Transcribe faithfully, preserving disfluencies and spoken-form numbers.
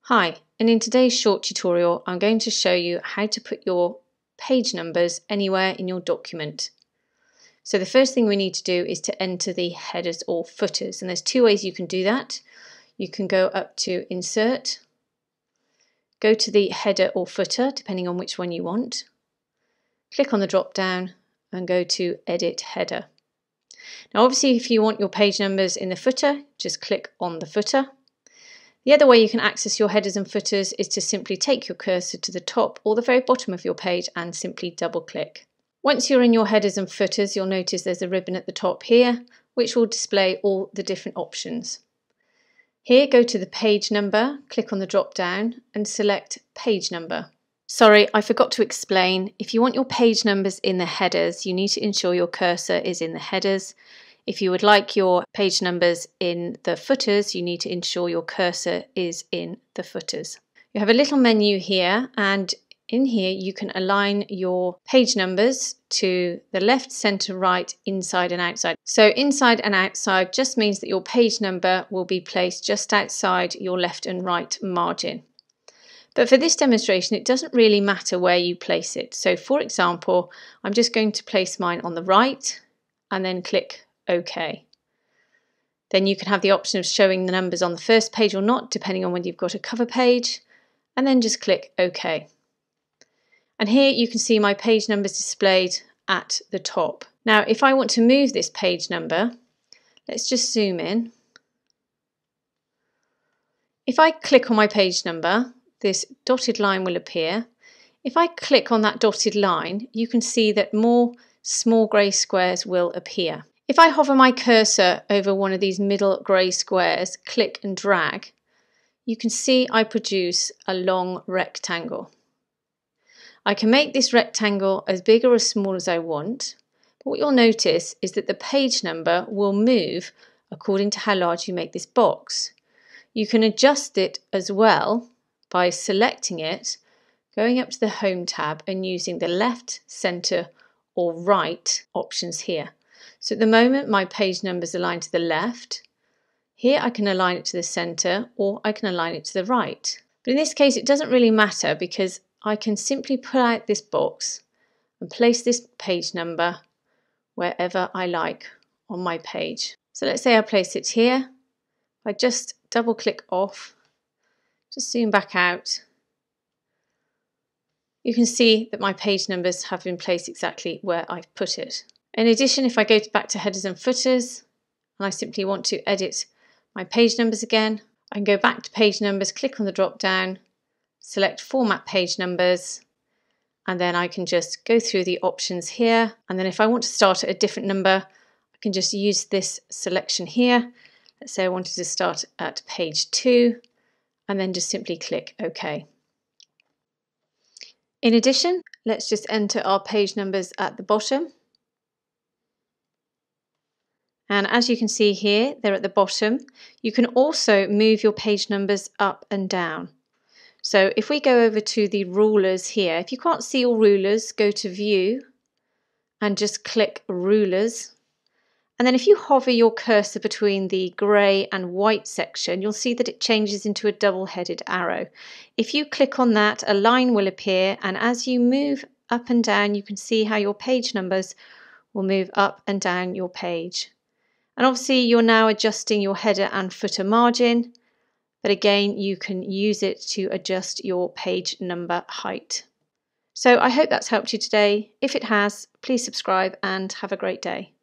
Hi, and in today's short tutorial I'm going to show you how to put your page numbers anywhere in your document. So the first thing we need to do is to enter the headers or footers, and there's two ways you can do that. You can go up to Insert, go to the header or footer depending on which one you want, click on the drop down and go to Edit Header. Now obviously if you want your page numbers in the footer, just click on the footer. The other way you can access your headers and footers is to simply take your cursor to the top or the very bottom of your page and simply double click. Once you're in your headers and footers, you'll notice there's a ribbon at the top here which will display all the different options. Here, go to the page number, click on the drop down and select page number. Sorry, I forgot to explain. If you want your page numbers in the headers, you need to ensure your cursor is in the headers. If you would like your page numbers in the footers, you need to ensure your cursor is in the footers. You have a little menu here, and in here you can align your page numbers to the left, center, right, inside and outside. So inside and outside just means that your page number will be placed just outside your left and right margin. But for this demonstration, it doesn't really matter where you place it. So for example, I'm just going to place mine on the right and then click OK. Then you can have the option of showing the numbers on the first page or not, depending on whether you've got a cover page, and then just click OK. And here you can see my page numbers displayed at the top. Now if I want to move this page number, let's just zoom in. If I click on my page number, this dotted line will appear. If I click on that dotted line, you can see that more small grey squares will appear. If I hover my cursor over one of these middle grey squares, click and drag, you can see I produce a long rectangle. I can make this rectangle as big or as small as I want, but what you'll notice is that the page number will move according to how large you make this box. You can adjust it as well by selecting it, going up to the Home tab and using the left, centre or right options here. So at the moment my page number is aligned to the left. Here I can align it to the centre or I can align it to the right. But in this case it doesn't really matter because I can simply pull out this box and place this page number wherever I like on my page. So let's say I place it here. I just double click off, just zoom back out. You can see that my page numbers have been placed exactly where I've put it. In addition, if I go back to headers and footers and I simply want to edit my page numbers again, I can go back to page numbers, click on the drop down, select format page numbers, and then I can just go through the options here. And then if I want to start at a different number, I can just use this selection here. Let's say I wanted to start at page two and then just simply click OK. In addition, let's just enter our page numbers at the bottom. And as you can see here, they're at the bottom. You can also move your page numbers up and down. So if we go over to the rulers here, if you can't see all rulers, go to View and just click Rulers. And then if you hover your cursor between the grey and white section, you'll see that it changes into a double-headed arrow. If you click on that, a line will appear, and as you move up and down, you can see how your page numbers will move up and down your page. And obviously you're now adjusting your header and footer margin, but again you can use it to adjust your page number height. So I hope that's helped you today. If it has, please subscribe and have a great day.